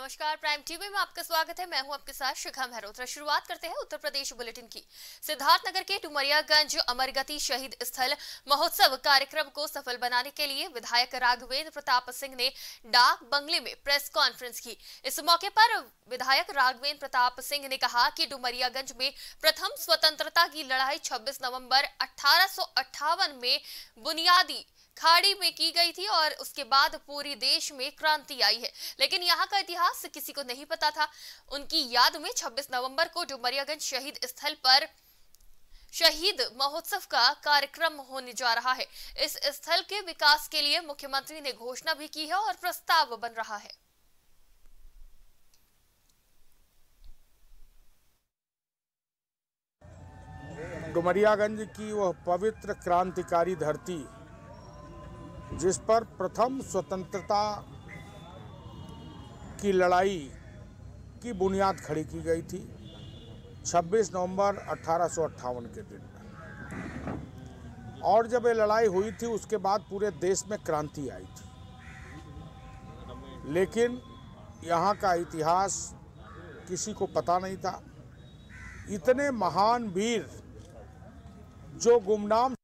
नमस्कार, prime TV में आपका स्वागत है। मैं हूं आपके साथ शिखा मेहरोत्रा। शुरुआत करते हैं उत्तर प्रदेश बुलेटिन की। सिद्धार्थनगर के डुमरियागंज अमरगति शहीद स्थल महोत्सव कार्यक्रम को सफल बनाने के लिए विधायक राघवेंद्र प्रताप सिंह ने डाक बंगले में प्रेस कॉन्फ्रेंस की। इस मौके पर विधायक राघवेंद्र प्रताप सिंह ने कहा कि डुमरियागंज में प्रथम स्वतंत्रता की लड़ाई 26 नवंबर 1858 में बुनियादी खाड़ी में की गई थी और उसके बाद पूरी देश में क्रांति आई है, लेकिन यहाँ का इतिहास किसी को नहीं पता था। उनकी याद में 26 नवंबर को डुमरियागंज शहीद स्थल पर शहीद महोत्सव का कार्यक्रम होने जा रहा है। इस स्थल के विकास के लिए मुख्यमंत्री ने घोषणा भी की है और प्रस्ताव बन रहा है। डुमरियागंज की वह पवित्र क्रांतिकारी धरती जिस पर प्रथम स्वतंत्रता की लड़ाई की बुनियाद खड़ी की गई थी 26 नवंबर 1858 के दिन, और जब ये लड़ाई हुई थी उसके बाद पूरे देश में क्रांति आई थी। लेकिन यहाँ का इतिहास किसी को पता नहीं था। इतने महान वीर जो गुमनाम।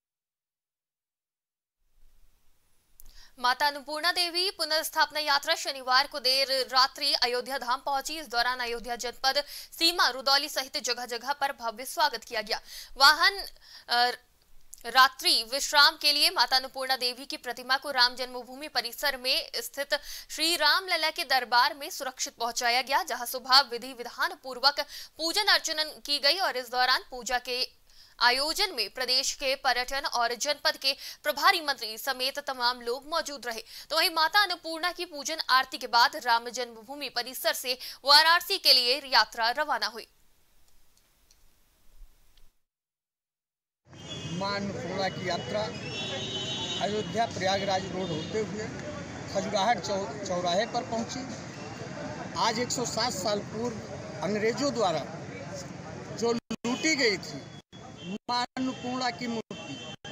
माता अन्नपूर्णा देवी पुनर्स्थापना यात्रा शनिवार को देर रात्रि अयोध्या धाम पहुंची। इस दौरान अयोध्या जनपद सीमा रुदौली सहित जगह जगह पर भव्य स्वागत किया गया। वाहन रात्रि विश्राम के लिए माता अन्नपूर्णा देवी की प्रतिमा को राम जन्मभूमि परिसर में स्थित श्री राम लला के दरबार में सुरक्षित पहुंचाया गया, जहां सुबह विधि विधान पूर्वक पूजन अर्चना की गई और इस दौरान पूजा के आयोजन में प्रदेश के पर्यटन और जनपद के प्रभारी मंत्री समेत तमाम लोग मौजूद रहे। तो वहीं माता अन्नपूर्णा की पूजन आरती के बाद राम जन्मभूमि परिसर से वाराणसी के लिए यात्रा रवाना हुई। मां अन्नपूर्णा की यात्रा अयोध्या प्रयागराज रोड होते हुए खजुराहो चौराहे पर पहुंची। आज 107 साल पूर्व अंग्रेजों द्वारा जो लूटी गई थी मां अन्नपूर्णा की मूर्ति,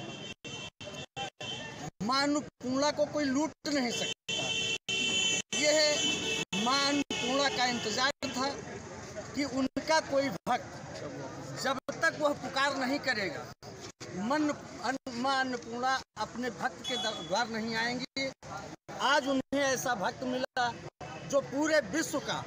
मां अन्नपूर्णा को कोई लूट नहीं सकता। यह मां अन्नपूर्णा का इंतजार था कि उनका कोई भक्त जब तक वह पुकार नहीं करेगा मां अन्नपूर्णा अपने भक्त के द्वार नहीं आएंगी। आज उन्हें ऐसा भक्त मिला जो पूरे विश्व का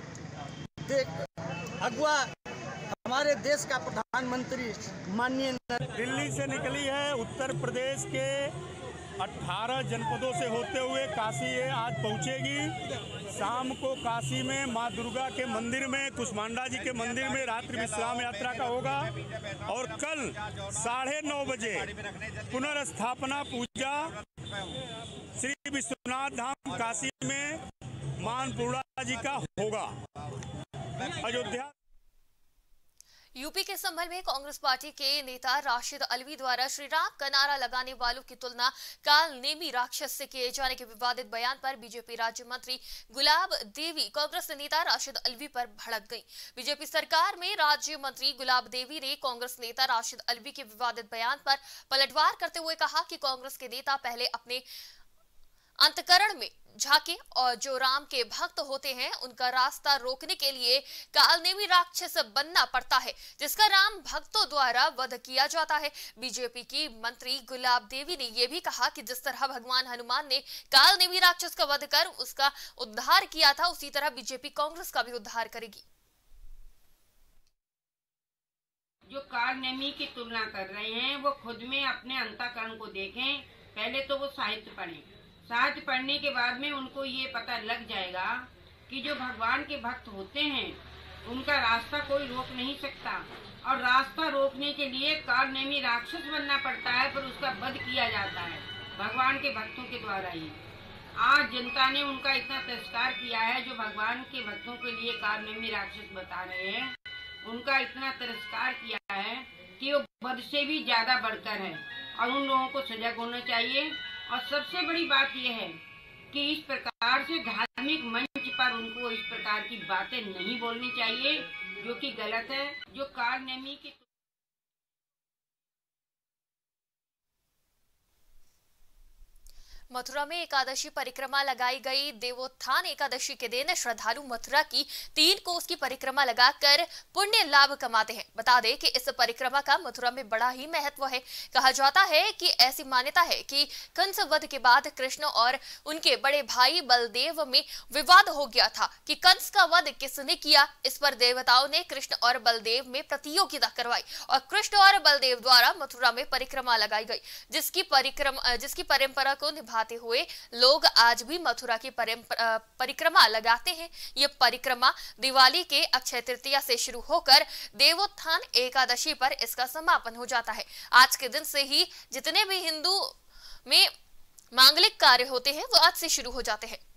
अगुआ हमारे देश का प्रधानमंत्री माननीय दिल्ली से निकली है। उत्तर प्रदेश के 18 जनपदों से होते हुए काशी ये आज पहुंचेगी। शाम को काशी में मां दुर्गा के मंदिर में, कुष्मांडा जी के मंदिर में रात्रि विश्राम यात्रा का होगा और कल 9:30 बजे पुनर्स्थापना पूजा श्री विश्वनाथ धाम काशी में मां अन्नपूर्णा जी का होगा। अयोध्या यूपी के संभल में कांग्रेस पार्टी के नेता राशिद अलवी द्वारा श्री राम का नारा लगाने वालों की तुलना काल नेमी राक्षस से किए जाने के विवादित बयान पर बीजेपी राज्य मंत्री गुलाब देवी कांग्रेस नेता राशिद अलवी पर भड़क गई। बीजेपी सरकार में राज्य मंत्री गुलाब देवी ने कांग्रेस नेता राशिद अलवी के विवादित बयान पर पलटवार करते हुए कहा कि कांग्रेस के नेता पहले अपने अंतकरण में झांके और जो राम के भक्त होते हैं उनका रास्ता रोकने के लिए कालनेमी राक्षस बनना पड़ता है, जिसका राम भक्तों द्वारा वध किया जाता है। बीजेपी की मंत्री गुलाब देवी ने यह भी कहा कि जिस तरह भगवान हनुमान ने कालनेमी राक्षस का वध कर उसका उद्धार किया था, उसी तरह बीजेपी कांग्रेस का भी उद्धार करेगी। जो कालनेमी की तुलना कर रहे हैं वो खुद में अपने अंतःकरण को देखें। पहले तो वो साहित्य पढ़ें। साहित्य पढ़ने के बाद में उनको ये पता लग जाएगा कि जो भगवान के भक्त होते हैं उनका रास्ता कोई रोक नहीं सकता और रास्ता रोकने के लिए कालनेमी राक्षस बनना पड़ता है, पर उसका वध किया जाता है भगवान के भक्तों के द्वारा ही। आज जनता ने उनका इतना तिरस्कार किया है, जो भगवान के भक्तों के लिए कालनेमी राक्षस बता रहे हैं, उनका इतना तिरस्कार किया है कि वो वध से भी ज्यादा बढ़कर है और उन लोगों को सजग होना चाहिए। और सबसे बड़ी बात यह है कि इस प्रकार से धार्मिक मंच पर उनको इस प्रकार की बातें नहीं बोलनी चाहिए, जो कि गलत है। जो कालनेमी की मथुरा में एकादशी परिक्रमा लगाई गई। देवोत्थान एकादशी के दिन श्रद्धालु मथुरा की 3 कोस की परिक्रमा लगाकर पुण्य लाभ कमाते हैं। बता दें कि इस परिक्रमा का मथुरा में बड़ा ही महत्व है। कहा जाता है कि ऐसी मान्यता है कि कंस वध के बाद कृष्ण और उनके बड़े भाई बलदेव में विवाद हो गया था कि कंस का वध किसने किया। इस पर देवताओं ने कृष्ण और बलदेव में प्रतियोगिता करवाई और कृष्ण और बलदेव द्वारा मथुरा में परिक्रमा लगाई गई, जिसकी परंपरा को निभाते हुए लोग आज भी मथुरा की परिक्रमा लगाते हैं। ये परिक्रमा दिवाली के अक्षय तृतीया से शुरू होकर देवोत्थान एकादशी पर इसका समापन हो जाता है। आज के दिन से ही जितने भी हिंदू में मांगलिक कार्य होते हैं वो आज से शुरू हो जाते हैं।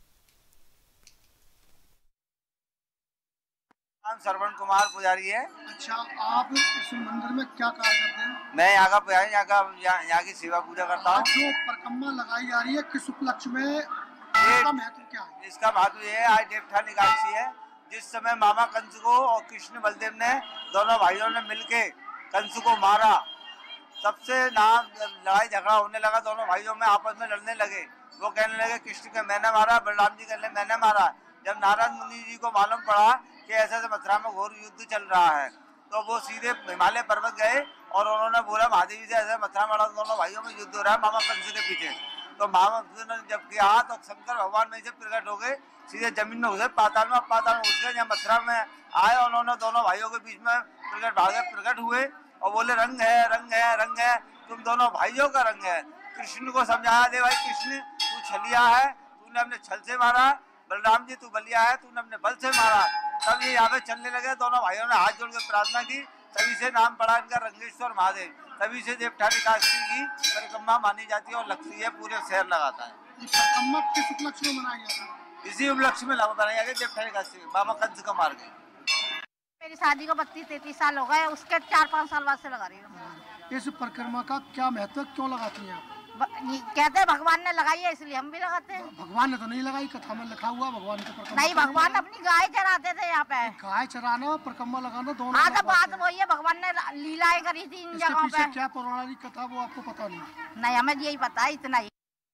नाम श्रवण कुमार पुजारी है। अच्छा, आप इस मंदिर में क्या कार्य करते हैं? मैं यहाँ का पुजारी, यहाँ की सेवा पूजा करता हूँ। जो परिक्रमा लगाई जा रही है किस उपलक्ष्य में, इसका महत्व क्या है? इसका महत्व ये है, आज देवोत्थान एकादशी है, जिस समय मामा कंस को और कृष्ण बलदेव ने दोनों भाइयों ने मिलके कंस को मारा। सबसे नाम लड़ाई झगड़ा होने लगा, दोनों भाइयों में आपस में लड़ने लगे। वो कहने लगे कृष्ण के मैंने मारा, बलराम जी कहने मैंने मारा। जब नारद मुनि जी को मालूम पड़ा कि ऐसे मथुरा में घोर युद्ध चल रहा है, तो वो सीधे हिमालय पर्वत गए और उन्होंने बोला महादेव जी से ऐसे मथुरा में दोनों भाइयों में युद्ध हो रहा है मामा कंस के पीछे। तो मामा ने जब किया तो शंकर भगवान में से प्रकट हो गए, सीधे जमीन में घुसे, पाताल में घुस गए। जब मथुरा में आए उन्होंने दोनों भाइयों के बीच में प्रकट हुए और बोले रंग है, रंग है, रंग है, तुम दोनों भाइयों का रंग है। कृष्ण को समझाया, दे भाई कृष्ण तू छलिया है, तूने अपने छल से मारा, बलराम जी तू बलिया है, तूने अपने बल से मारा। तब ये यहाँ पे चलने लगे, दोनों भाइयों ने हाथ जोड़ के प्रार्थना की, तभी से नाम पड़ा इनका रंगेश्वर महादेव। तभी से देवोत्थान एकादशी की परिक्रमा मानी जाती है और लगती है, पूरे शहर लगाता है। परिक्रमा किस उपलक्ष्य में मनाया जाता है? इसी उपलक्ष्य में बनाया गया देवोत्थान एकादशी, बाबा कंस का मार गए। मेरी शादी को 32-33 साल हो गए, उसके 4-5 साल बाद से लगा रही हूँ। इस परिक्रमा का क्या महत्व, क्यों लगाती हैं आप? कहते हैं भगवान ने लगाई है इसलिए हम भी लगाते हैं। भगवान ने तो नहीं लगाई, कथा में लिखा हुआ भगवान के परिक्रमा। नहीं, भगवान अपनी गाय चराते थे यहाँ पे। गाय चराना और परिक्रमा लगाना दोनों। हाँ, तो बात वही है, भगवान ने लीलाएं करी थी इन जगहों पे। क्या पौराणिक कथा वो आपको पता नहीं? नहीं, हमें यही पता है, इतना ही।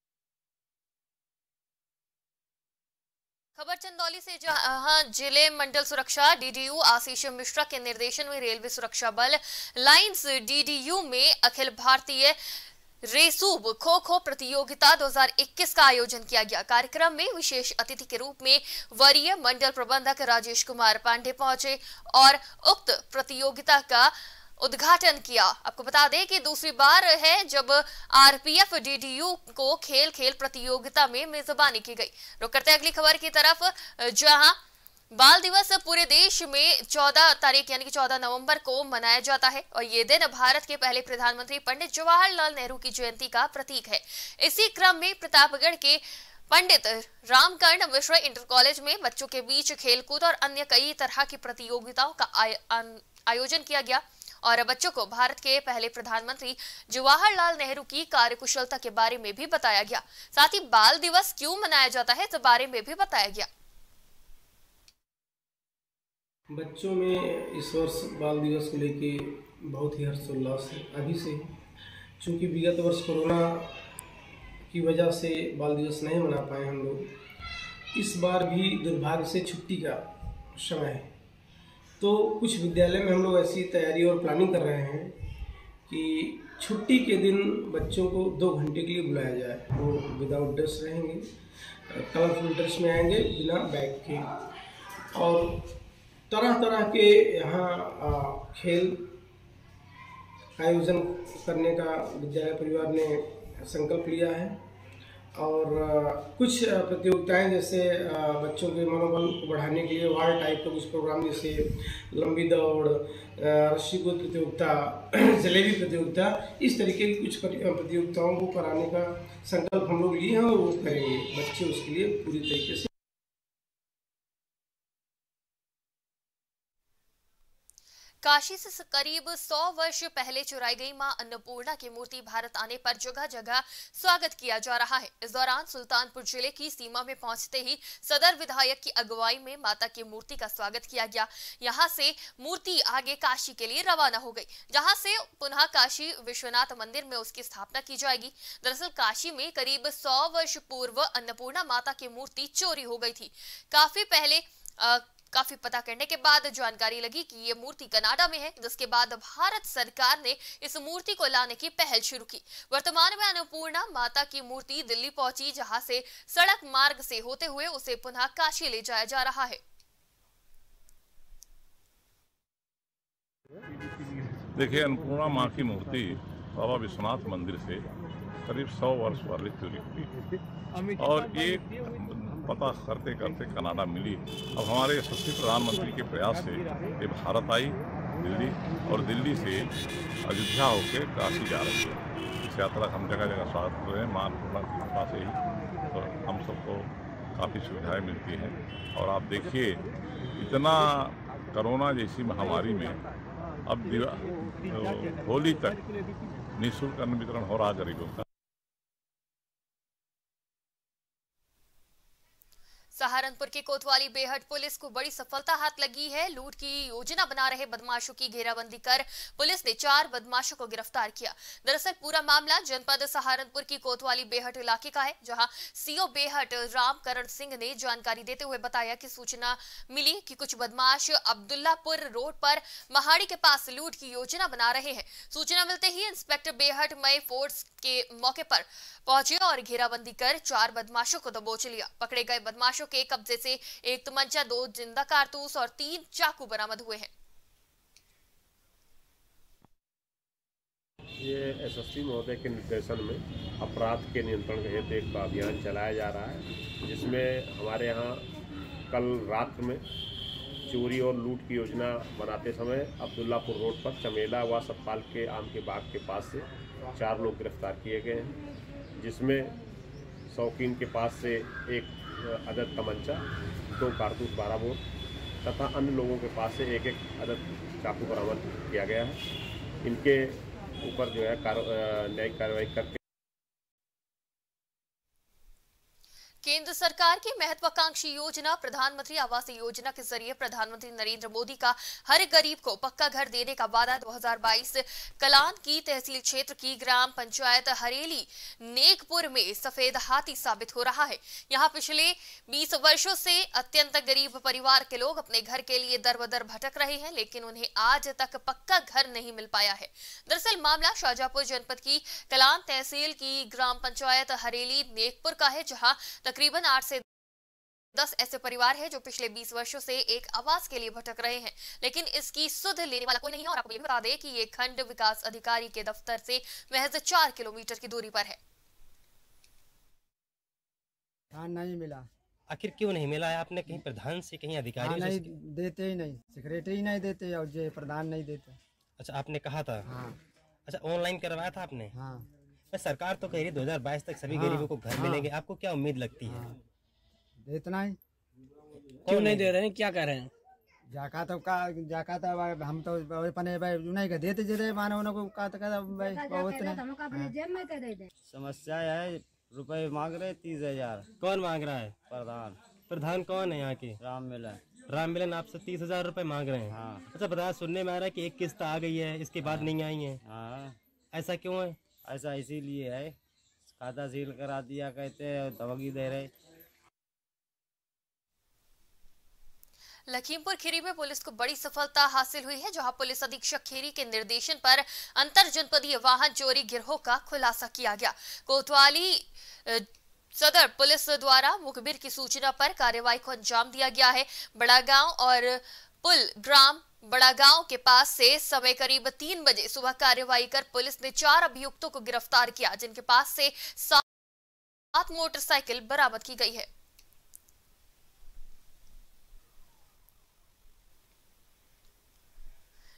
खबर चंदौली से, जहां जिले मंडल सुरक्षा डीडीयू आशीष मिश्रा के निर्देशन में रेलवे सुरक्षा बल लाइंस डीडीयू में अखिल भारतीय रेसूब खो खो प्रतियोगिता 2021 का आयोजन किया गया। कार्यक्रम में विशेष अतिथि के रूप में वरीय मंडल प्रबंधक राजेश कुमार पांडे पहुंचे और उक्त प्रतियोगिता का उद्घाटन किया। आपको बता दें कि दूसरी बार है जब आरपीएफ डीडीयू को खेल प्रतियोगिता में मेजबानी की गई। रुक करते अगली खबर की तरफ, जहां बाल दिवस पूरे देश में 14 तारीख यानी कि 14 नवंबर को मनाया जाता है और ये दिन भारत के पहले प्रधानमंत्री पंडित जवाहरलाल नेहरू की जयंती का प्रतीक है। इसी क्रम में प्रतापगढ़ के पंडित रामकर्ण मिश्र इंटर कॉलेज में बच्चों के बीच खेलकूद और अन्य कई तरह की प्रतियोगिताओं का आयोजन किया गया और बच्चों को भारत के पहले प्रधानमंत्री जवाहरलाल नेहरू की कार्यकुशलता के बारे में भी बताया गया। साथ ही बाल दिवस क्यों मनाया जाता है इस बारे में भी बताया गया। बच्चों में इस वर्ष बाल दिवस को लेके बहुत ही हर्षोल्लास है अभी से, चूँकि विगत वर्ष कोरोना की वजह से बाल दिवस नहीं मना पाए हम लोग। इस बार भी दुर्भाग्य से छुट्टी का समय है, तो कुछ विद्यालय में हम लोग ऐसी तैयारी और प्लानिंग कर रहे हैं कि छुट्टी के दिन बच्चों को 2 घंटे के लिए बुलाया जाए। वो विदाउट ड्रेस रहेंगे, कलरफुल ड्रेस में आएंगे बिना बैग के, और तरह तरह के यहाँ खेल आयोजन करने का विद्यालय परिवार ने संकल्प लिया है। और कुछ प्रतियोगिताएं जैसे बच्चों के मनोबल को बढ़ाने के लिए वार टाइप का कुछ प्रोग्राम, जैसे लंबी दौड़, रस्सी कूद प्रतियोगिता, जलेबी प्रतियोगिता, इस तरीके की कुछ प्रतियोगिताओं को कराने का संकल्प हम लोग लिए हैं और वो करेंगे। बच्चे उसके लिए पूरी तरीके से काशी से करीब 100 वर्ष पहले चुराई गई मां अन्नपूर्णा की मूर्ति भारत आने पर जगह जगह स्वागत किया जा रहा है। इस दौरान सुल्तानपुर जिले की सीमा में पहुंचते ही सदर विधायक की अगुवाई में माता की मूर्ति का स्वागत किया गया। यहां से मूर्ति आगे काशी के लिए रवाना हो गई, जहां से पुनः काशी विश्वनाथ मंदिर में उसकी स्थापना की जाएगी। दरअसल काशी में करीब 100 वर्ष पूर्व अन्नपूर्णा माता की मूर्ति चोरी हो गई थी। काफी पता करने के बाद जानकारी लगी कि ये मूर्ति कनाडा में है, जिसके बाद भारत सरकार ने इस मूर्ति को लाने की पहल शुरू की। वर्तमान में अन्नपूर्णा माता की मूर्ति दिल्ली पहुंची, जहां से सड़क मार्ग से होते हुए उसे पुनः काशी ले जाया जा रहा है। देखिए, अन्नपूर्णा माँ की मूर्ति बाबा विश्वनाथ मंदिर से करीब 100 वर्ष पहले चोरी हुई और एक पता करते करते कनाडा मिली। अब हमारे यशस्वी प्रधानमंत्री के प्रयास से ये भारत आई दिल्ली, और दिल्ली से अयोध्या होकर काशी जा रही है। इस यात्रा का हम जगह जगह स्वागत कर रहे हैं। मां अन्नपूर्णा की कृपा से ही तो हम सबको काफ़ी सुविधाएं मिलती हैं। और आप देखिए, इतना कोरोना जैसी महामारी में अब होली तक निःशुल्क अन्न वितरण हो रहा गरीबों का। सहारनपुर की कोतवाली बेहट पुलिस को बड़ी सफलता हाथ लगी है। लूट की योजना बना रहे बदमाशों की घेराबंदी कर पुलिस ने 4 बदमाशों को गिरफ्तार किया। दरअसल पूरा मामला जनपद सहारनपुर की कोतवाली बेहट इलाके का है, जहां सीओ बेहट रामकरण सिंह ने जानकारी देते हुए बताया कि सूचना मिली कि कुछ बदमाश अब्दुल्लापुर रोड पर महाड़ी के पास लूट की योजना बना रहे हैं। सूचना मिलते ही इंस्पेक्टर बेहट मई फोर्स के मौके पर पहुंचे और घेराबंदी कर 4 बदमाशों को दबोच लिया। पकड़े गए बदमाशों के कब्जे से 1 तमंचा, 2 जिंदा कारतूस और 3 चाकू बरामद हुए हैं। ये एसएसपी महोदय के निर्देशन में अपराध के नियंत्रण के हेतु एक अभियान चलाया जा रहा है, जिसमें हमारे यहाँ कल रात में चोरी और लूट की योजना बनाते समय अब्दुल्लापुर रोड पर चमेला व सतपाल के आम के बाग के पास से 4 लोग गिरफ्तार किए गए हैं, जिसमें शौकीन के पास से 1 अदद तमंचा, 2 कारतूस 12 बोर तथा अन्य लोगों के पास से 1 अदद चाकू बरामद किया गया है। इनके ऊपर जो है न्यायिक कार्रवाई करके केंद्र सरकार की महत्वाकांक्षी योजना प्रधानमंत्री आवास योजना के जरिए प्रधानमंत्री नरेंद्र मोदी का हर गरीब को पक्का घर देने का वादा 2022 कलान की तहसील क्षेत्र की ग्राम पंचायत हरेली नेकपुर में सफेद हाथी साबित हो रहा है। यहां पिछले 20 वर्षों से अत्यंत गरीब परिवार के लोग अपने घर के लिए दर बदर भटक रहे हैं, लेकिन उन्हें आज तक पक्का घर नहीं मिल पाया है। दरअसल मामला शाहजहांपुर जनपद की कलान तहसील की ग्राम पंचायत हरेली नेकपुर का है, जहां तकरीबन 8 से 10 ऐसे परिवार हैं जो पिछले 20 वर्षों से एक आवास के लिए भटक रहे हैं, लेकिन इसकी सुध लेने वाला कोई नहीं है। और आपको ये बता दें कि ये खंड विकास अधिकारी के दफ्तर से महज 4 किलोमीटर की दूरी पर है। नहीं मिला। आखिर क्यों नहीं मिला है? आपने कहीं प्रधान से, कहीं अधिकारी नहीं देते ही नहीं, सेक्रेटरी नहीं देते और जो प्रधान नहीं देते। अच्छा, आपने कहा था? हाँ। अच्छा, ऑनलाइन करवाया था आपने? हाँ। सरकार तो कह रही 2022 तक सभी गरीबों को घर मिलेंगे, आपको क्या उम्मीद लगती है? इतना ही क्यों नहीं दे रहे हैं? क्या कह रहे हैं? जाका तो हम तो अपने नहीं का देते जे मानो उनको का तो समस्या है। रुपए मांग रहे 30,000। कौन मांग रहा है? प्रधान कौन है यहाँ के? राम मिलन आपसे 30,000 रुपए मांग रहे हैं। हाँ। अच्छा, प्रधान सुनने में आ रहा है कि एक किस्त आ गई है, इसके बाद नहीं आई है। हाँ। ऐसा क्यों है? ऐसा इसीलिए है, खाता सील करा दिया कहते हैं, धमकी दे रहे। लखीमपुर खीरी में पुलिस को बड़ी सफलता हासिल हुई है, जहां पुलिस अधीक्षक खीरी के निर्देशन पर अंतर जनपदीय वाहन चोरी गिरोह का खुलासा किया गया। कोतवाली सदर पुलिस द्वारा मुखबिर की सूचना पर कार्रवाई को अंजाम दिया गया है। बड़ा गांव और पुल ग्राम बड़ा गांव के पास से समय करीब 3 बजे सुबह कार्रवाई कर पुलिस ने 4 अभियुक्तों को गिरफ्तार किया, जिनके पास से 7 मोटरसाइकिल बरामद की गई है।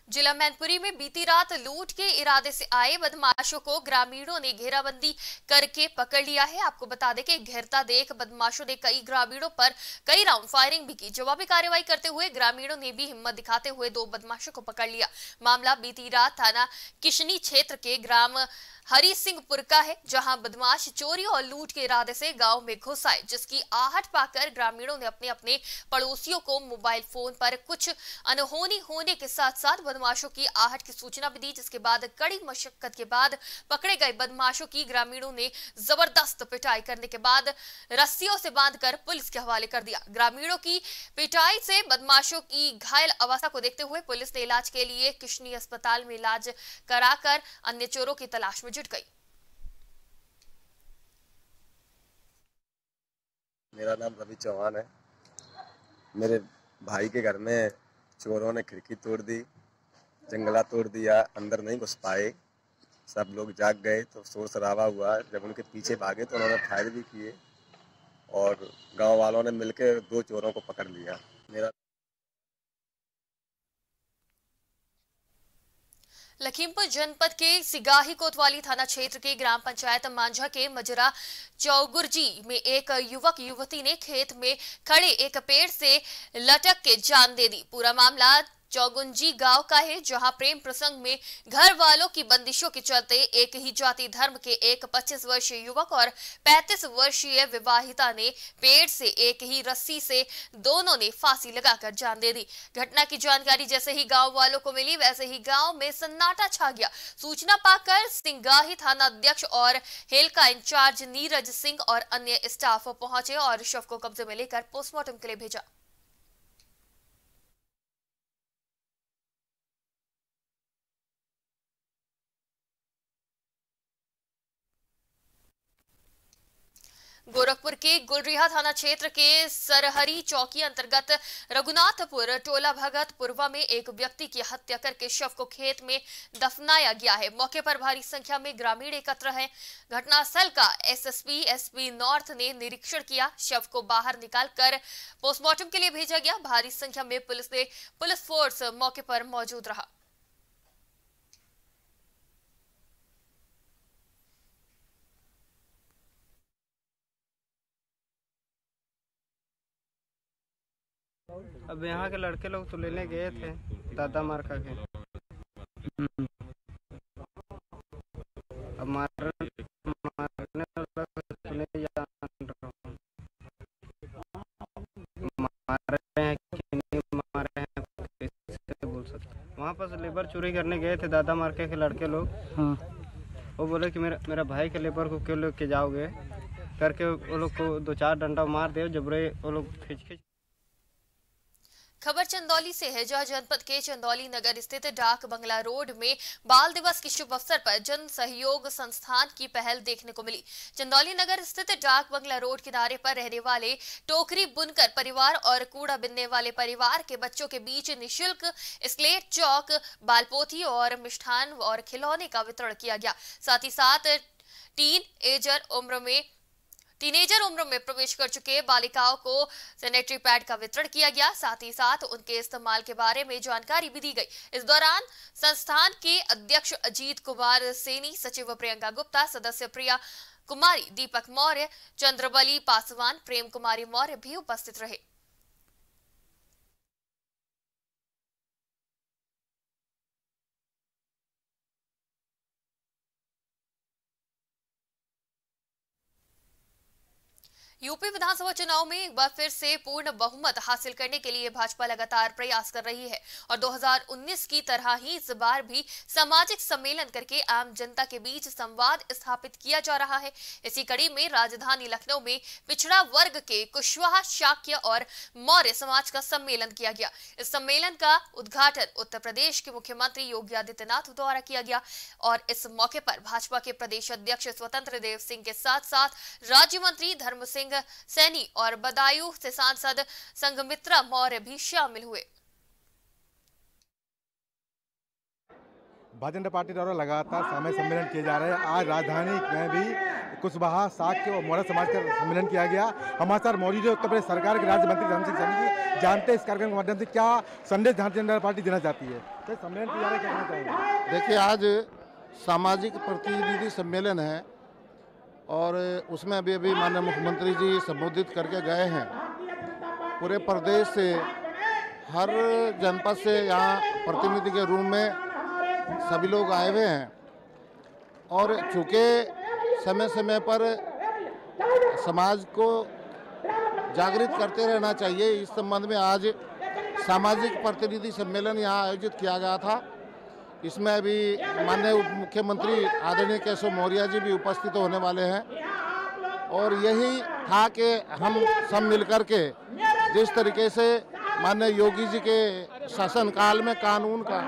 जिला मैनपुरी में बीती रात लूट के इरादे से आए बदमाशों को ग्रामीणों ने घेराबंदी करके पकड़ लिया है। आपको बता दें कि घेरता देख बदमाशों ने कई ग्रामीणों पर कई राउंड फायरिंग भी की। जवाबी कार्रवाई करते हुए ग्रामीणों ने भी हिम्मत दिखाते हुए 2 बदमाशों को पकड़ लिया। मामला बीती रात थाना किशनी क्षेत्र के ग्राम हरि सिंहपुर का है, जहां बदमाश चोरी और लूट के इरादे से गांव में घुस आए, जिसकी आहट पाकर ग्रामीणों ने अपने अपने पड़ोसियों को मोबाइल फोन पर कुछ अनहोनी होने के साथ साथ बदमाशों की आहट की सूचना भी दी, जिसके बाद कड़ी मशक्कत के बाद पकड़े गए बदमाशों की ग्रामीणों ने जबरदस्त पिटाई करने के बाद रस्सियों से बांधकर पुलिस के हवाले कर दिया। ग्रामीणों की पिटाई से बदमाशों की घायल अवस्था को देखते हुए पुलिस ने इलाज के लिए किशनी अस्पताल में इलाज कराकर अन्य चोरों की तलाश में जुट गई। मेरा नाम रवि चौहान है। मेरे भाई के घर में चोरों ने खिड़की तोड़ दी, जंगला तोड़ दिया, अंदर नहीं घुस पाए। सब लोग जाग गए तो शोर शराबा हुआ। जब उनके पीछे भागे तो उन्होंने फायर भी किए और गांव वालों ने मिलकर 2 चोरों को पकड़ लिया। मेरा लखीमपुर जनपद के सिगाही कोतवाली थाना क्षेत्र के ग्राम पंचायत मांझा के मजरा चौगुरजी में एक युवक युवती ने खेत में खड़े एक पेड़ से लटक के जान दे दी। पूरा मामला चौगुंजी गांव का है, जहां प्रेम प्रसंग में घर वालों की बंदिशों के चलते एक ही जाति धर्म के एक 25 वर्षीय युवक और 35 वर्षीय विवाहिता ने पेड़ से एक ही रस्सी से दोनों ने फांसी लगाकर जान दे दी। घटना की जानकारी जैसे ही गांव वालों को मिली, वैसे ही गांव में सन्नाटा छा गया। सूचना पाकर सिंगाही थाना अध्यक्ष और हेलका इंचार्ज नीरज सिंह और अन्य स्टाफ पहुंचे और शव को कब्जे में लेकर पोस्टमार्टम के लिए भेजा। गोरखपुर के गुलरिहा थाना क्षेत्र के सरहरी चौकी अंतर्गत रघुनाथपुर टोला भगतपुरवा में एक व्यक्ति की हत्या करके शव को खेत में दफनाया गया है। मौके पर भारी संख्या में ग्रामीण एकत्र हैं। घटनास्थल का एसपी नॉर्थ ने निरीक्षण किया। शव को बाहर निकालकर पोस्टमार्टम के लिए भेजा गया। भारी संख्या में पुलिस फोर्स मौके पर मौजूद रहा। अब यहाँ के लड़के लोग तो लेने गए थे दादा मार्का के। अब मारने तो नहीं जान रहा हूँ, मारे हैं कि नहीं मारे हैं कैसे बोल सकते। वहाँ पर लेबर चोरी करने गए थे दादा मार्के के लड़के लोग। वो बोले कि मेरा भाई के लेबर को क्यों लेके जाओगे करके वो लोग को 2-4 डंडा मार दिया। जबरे वो लोग खींच खबर चंदौली से है, जहां जनपद के चंदौली नगर स्थित डाक बंगला रोड में बाल दिवस के शुभ अवसर पर जन सहयोग संस्थान की पहल देखने को मिली। चंदौली नगर स्थित डाक बंगला रोड किनारे पर रहने वाले टोकरी बुनकर परिवार और कूड़ा बिनने वाले परिवार के बच्चों के बीच निःशुल्क स्लेट, चौक, बालपोथी और मिष्ठान और खिलौने का वितरण किया गया। साथ ही साथ टीनेजर उम्र में प्रवेश कर चुके बालिकाओं को सैनिटरी पैड का वितरण किया गया। साथ ही साथ उनके इस्तेमाल के बारे में जानकारी भी दी गई। इस दौरान संस्थान के अध्यक्ष अजीत कुमार सेनी, सचिव प्रियंका गुप्ता, सदस्य प्रिया कुमारी, दीपक मौर्य, चंद्रबली पासवान, प्रेम कुमारी मौर्य भी उपस्थित रहे। यूपी विधानसभा चुनाव में एक बार फिर से पूर्ण बहुमत हासिल करने के लिए भाजपा लगातार प्रयास कर रही है और 2019 की तरह ही इस बार भी सामाजिक सम्मेलन करके आम जनता के बीच संवाद स्थापित किया जा रहा है। इसी कड़ी में राजधानी लखनऊ में पिछड़ा वर्ग के कुशवाहा, शाक्य और मौर्य समाज का सम्मेलन किया गया। इस सम्मेलन का उद्घाटन उत्तर प्रदेश के मुख्यमंत्री योगी आदित्यनाथ द्वारा किया गया और इस मौके पर भाजपा के प्रदेश अध्यक्ष स्वतंत्र देव सिंह के साथ साथ राज्य मंत्री धर्म सिंह सैनी और बदायूं से सांसद संघमित्रा मौर्य भी शामिल हुए। भारतीय जनता पार्टी द्वारा लगातार सामूहिक सम्मेलन किए जा रहे हैं। आज राजधानी में भी कुशवाहा, शाक्य और मोहरा समाज का सम्मेलन किया गया। हमारे साथ मौजूद है उत्तर प्रदेश सरकार के राज्य मंत्री धर्म सिंह सैनी जी। जानते हैं इस कार्यक्रम के माध्यम से क्या संदेश भारतीय जनता पार्टी देना चाहती है। तो सम्मेलन किया जा रहा है, क्या कहना चाहेंगे? देखिए, आज सामाजिक प्रतिनिधि सम्मेलन है और उसमें अभी माननीय मुख्यमंत्री जी संबोधित करके गए हैं। पूरे प्रदेश से, हर जनपद से यहाँ प्रतिनिधि के रूप में सभी लोग आए हुए हैं और चूँकि समय समय पर समाज को जागृत करते रहना चाहिए, इस संबंध में आज सामाजिक प्रतिनिधि सम्मेलन यहाँ आयोजित किया गया था। इसमें अभी माननीय उप मुख्यमंत्री आदरणीय केशव मौर्य जी भी उपस्थित होने वाले हैं और यही था कि हम सब मिलकर के जिस तरीके से माननीय योगी जी के शासनकाल में कानून का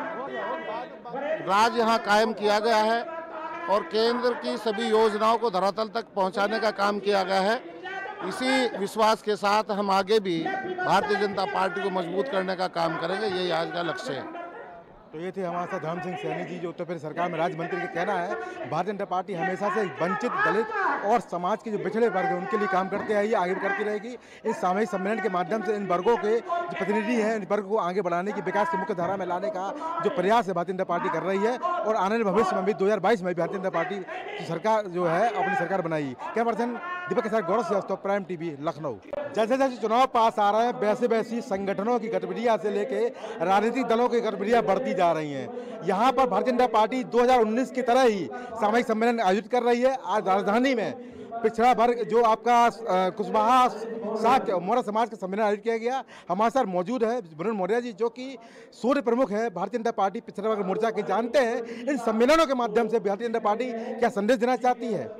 राज यहाँ कायम किया गया है और केंद्र की सभी योजनाओं को धरातल तक पहुँचाने का काम किया गया है। इसी विश्वास के साथ हम आगे भी भारतीय जनता पार्टी को मजबूत करने का काम करेंगे, यही आज का लक्ष्य है। तो ये थे हमारे साथ धर्म सिंह सैनी जी, जो उत्तर प्रदेश सरकार में राज्य मंत्री का कहना है भारतीय जनता पार्टी हमेशा से वंचित, दलित और समाज के जो पिछड़े वर्ग हैं उनके लिए काम करते आई है, आगे भी करती रहेगी। इस सामूहिक सम्मेलन के माध्यम से इन वर्गों के जो प्रतिनिधि हैं, इन वर्ग को आगे बढ़ाने की, विकास की मुख्य धारा में लाने का जो प्रयास है भारतीय जनता पार्टी कर रही है और आने वाले भविष्य में भी 2022 में भारतीय जनता पार्टी की सरकार जो है अपनी सरकार बनाई। क्या पर्सन दीपक के साथ गौरव श्रीवास्तव, प्राइम टीवी, लखनऊ। जैसे जैसे चुनाव पास आ रहे हैं वैसे वैसी संगठनों की गतिविधियां से लेके राजनीतिक दलों की गतिविधियां बढ़ती जा रही हैं। यहाँ पर भारतीय जनता पार्टी 2019 की तरह ही सामूहिक सम्मेलन आयोजित कर रही है। आज राजधानी में पिछड़ा वर्ग जो आपका कुशवाहा, शाक्य और मोहरा समाज का सम्मेलन आयोजित किया गया। हमारे साथ मौजूद है वरुण मौर्य जी, जो कि सूर्य प्रमुख है भारतीय जनता पार्टी पिछड़ा वर्ग मोर्चा के। जानते हैं इन सम्मेलनों के माध्यम से भारतीय जनता पार्टी क्या संदेश देना चाहती है।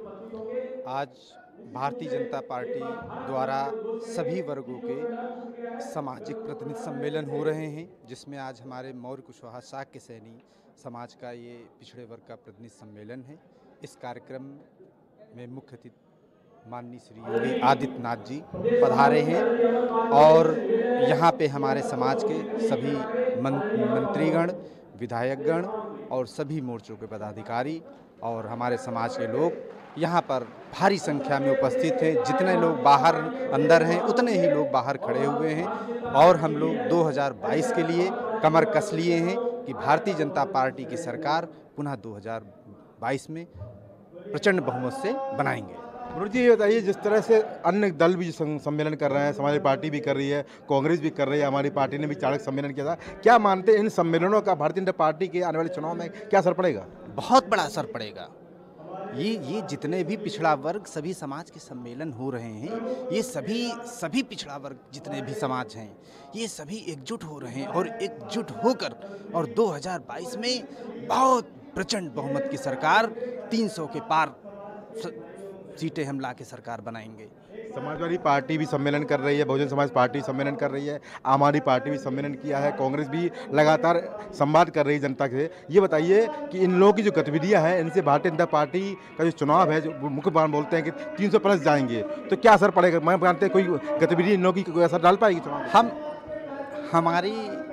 आज भारतीय जनता पार्टी द्वारा सभी वर्गों के सामाजिक प्रतिनिधि सम्मेलन हो रहे हैं, जिसमें आज हमारे मौर्य, कुशवाहा, शाक्य सैनी समाज का ये पिछड़े वर्ग का प्रतिनिधि सम्मेलन है। इस कार्यक्रम में मुख्य अतिथि माननीय श्री योगी आदित्यनाथ जी पधारे हैं और यहाँ पे हमारे समाज के सभी मंत्रीगण, विधायकगण और सभी मोर्चों के पदाधिकारी और हमारे समाज के लोग यहाँ पर भारी संख्या में उपस्थित हैं। जितने लोग बाहर अंदर हैं उतने ही लोग बाहर खड़े हुए हैं और हम लोग 2022 के लिए कमर कस लिए हैं कि भारतीय जनता पार्टी की सरकार पुनः 2022 में प्रचंड बहुमत से बनाएंगे। मनोज जी, ये बताइए, जिस तरह से अन्य दल भी सम्मेलन कर रहे हैं, समाजवादी पार्टी भी कर रही है, कांग्रेस भी कर रही है, हमारी पार्टी ने भी चाणक्य सम्मेलन किया था, क्या मानते हैं इन सम्मेलनों का भारतीय जनता पार्टी के आने वाले चुनाव में क्या असर पड़ेगा? बहुत बड़ा असर पड़ेगा। ये जितने भी पिछड़ा वर्ग सभी समाज के सम्मेलन हो रहे हैं, ये सभी पिछड़ा वर्ग जितने भी समाज हैं, ये सभी एकजुट हो रहे हैं और एकजुट होकर और 2022 में बहुत प्रचंड बहुमत की सरकार 300 के पार सीटें हम ला के सरकार बनाएंगे। समाजवादी पार्टी भी सम्मेलन कर रही है, बहुजन समाज पार्टी सम्मेलन कर रही है, आम आदमी पार्टी भी सम्मेलन किया है, कांग्रेस भी लगातार संवाद कर रही है जनता से। ये बताइए कि इन लोगों की जो गतिविधियां हैं, इनसे भारतीय जनता पार्टी का जो चुनाव है, जो मुख्य बात बोलते हैं कि 300 प्लस जाएंगे, तो क्या असर पड़ेगा? मैं जानते हैं कोई गतिविधि इन लोगों की कोई असर डाल पाएगी चुनाव? हमारी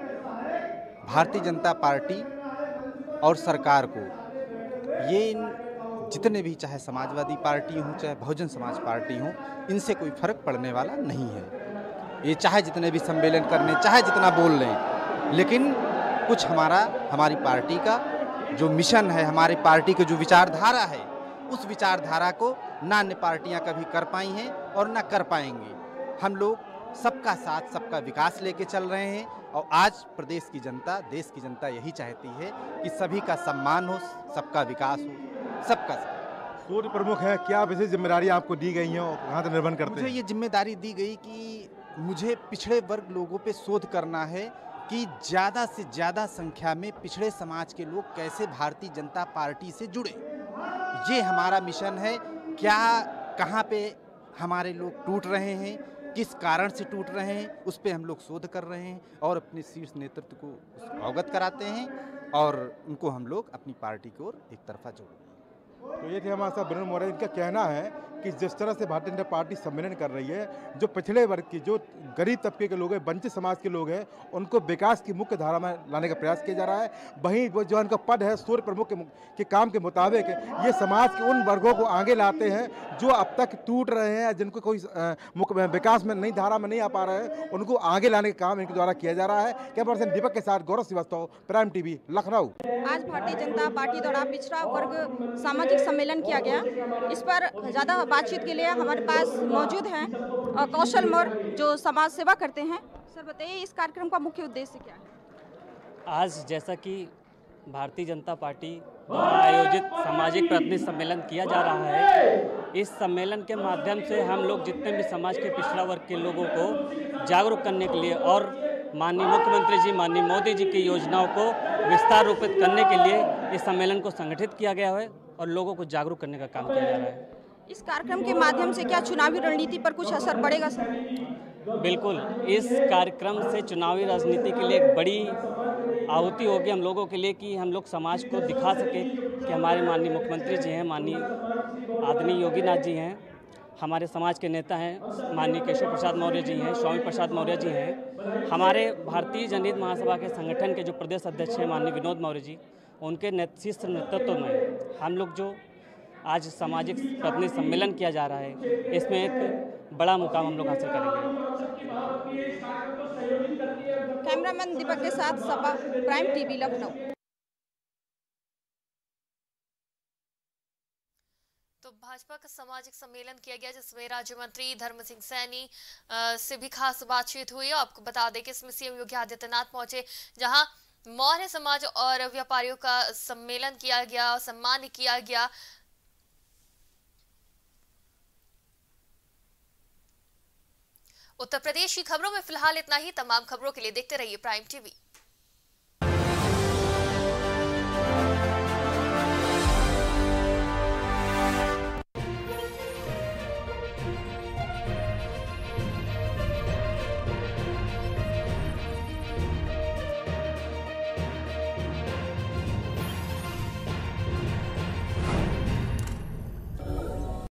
भारतीय जनता पार्टी और सरकार को ये जितने भी, चाहे समाजवादी पार्टी हो चाहे बहुजन समाज पार्टी हो, इनसे कोई फर्क पड़ने वाला नहीं है। ये चाहे जितने भी सम्मेलन करने, चाहे जितना बोल लें, लेकिन कुछ हमारी पार्टी का जो मिशन है, हमारी पार्टी की जो विचारधारा है, उस विचारधारा को ना अन्य पार्टियां कभी कर पाई हैं और ना कर पाएंगी। हम लोग सबका साथ, सबका विकास लेके चल रहे हैं और आज प्रदेश की जनता, देश की जनता यही चाहती है कि सभी का सम्मान हो, सबका विकास हो, सबका। सूर्य प्रमुख है, क्या विशेष जिम्मेदारी आपको दी गई है और कहाँ तक निर्भर करते हैं? मुझे ये जिम्मेदारी दी गई कि मुझे पिछड़े वर्ग लोगों पे शोध करना है कि ज़्यादा से ज़्यादा संख्या में पिछड़े समाज के लोग कैसे भारतीय जनता पार्टी से जुड़े। ये हमारा मिशन है। क्या कहाँ पे हमारे लोग टूट रहे हैं, किस कारण से टूट रहे हैं, उस पर हम लोग शोध कर रहे हैं और अपने शीर्ष नेतृत्व को अवगत कराते हैं और उनको हम लोग अपनी पार्टी की ओर एक तरफा जोड़ रहे हैं। तो ये थे हमारे साथ वरुण मौर्य। इनका कहना है कि जिस तरह से भारतीय जनता पार्टी सम्मेलन कर रही है, जो पिछड़े वर्ग की, जो गरीब तबके के लोग हैं, वंचित समाज के लोग हैं, उनको विकास की मुख्य धारा में लाने का प्रयास किया जा रहा है। वहीं वो जो उनका पद है सूर्य प्रमुख के काम के मुताबिक ये समाज के उन वर्गों को आगे लाते हैं जो अब तक टूट रहे हैं, जिनको कोई विकास में नई धारा में नहीं आ पा रहे हैं, उनको आगे लाने का काम इनके द्वारा किया जा रहा है। कैमरा पर्सन दीपक के साथ गौरव श्रीवास्तव, प्राइम टीवी, लखनऊ। आज भारतीय जनता पार्टी द्वारा पिछड़ा वर्ग सामाजिक सम्मेलन किया गया। इस पर ज़्यादा बातचीत के लिए हमारे पास मौजूद हैं कौशल मौर्य, जो समाज सेवा करते हैं। सर बताइए, इस कार्यक्रम का मुख्य उद्देश्य क्या है? आज जैसा कि भारतीय जनता पार्टी द्वारा आयोजित सामाजिक प्रतिनिधि सम्मेलन किया जा रहा है, इस सम्मेलन के माध्यम से हम लोग जितने भी समाज के पिछड़ा वर्ग के लोगों को जागरूक करने के लिए और माननीय मुख्यमंत्री जी, माननीय मोदी जी की योजनाओं को विस्तार रूपित करने के लिए इस सम्मेलन को संगठित किया गया है और लोगों को जागरूक करने का काम किया जा रहा है। इस कार्यक्रम के माध्यम से क्या चुनावी रणनीति पर कुछ असर पड़ेगा सर? बिल्कुल, इस कार्यक्रम से चुनावी राजनीति के लिए एक बड़ी आहुति होगी हम लोगों के लिए कि हम लोग समाज को दिखा सके कि हमारे माननीय मुख्यमंत्री जी हैं, माननीय आदरणीय योगीनाथ जी हैं, हमारे समाज के नेता हैं, माननीय केशव प्रसाद मौर्य जी हैं, स्वामी प्रसाद मौर्य जी हैं, हमारे भारतीय जनहित महासभा के संगठन के जो प्रदेश अध्यक्ष हैं माननीय विनोद मौर्य जी, उनके शीर्ष नेतृत्व में हम लोग जो आज सामाजिक प्रतिनिधि सम्मेलन किया जा रहा है, इसमें एक बड़ा मुकाम हम लोग हासिल करेंगे। कैमरामैन दीपक के साथ सपा, प्राइम टीवी, लखनऊ। तो भाजपा का सामाजिक सम्मेलन किया गया, जिसमें राज्य मंत्री धर्म सिंह सैनी से भी खास बातचीत हुई। आपको बता दें कि इसमें सीएम योगी आदित्यनाथ पहुंचे, जहां मौर्य समाज और व्यापारियों का सम्मेलन किया गया, सम्मान किया गया। उत्तर प्रदेश की खबरों में फिलहाल इतना ही। तमाम खबरों के लिए देखते रहिए प्राइम टीवी।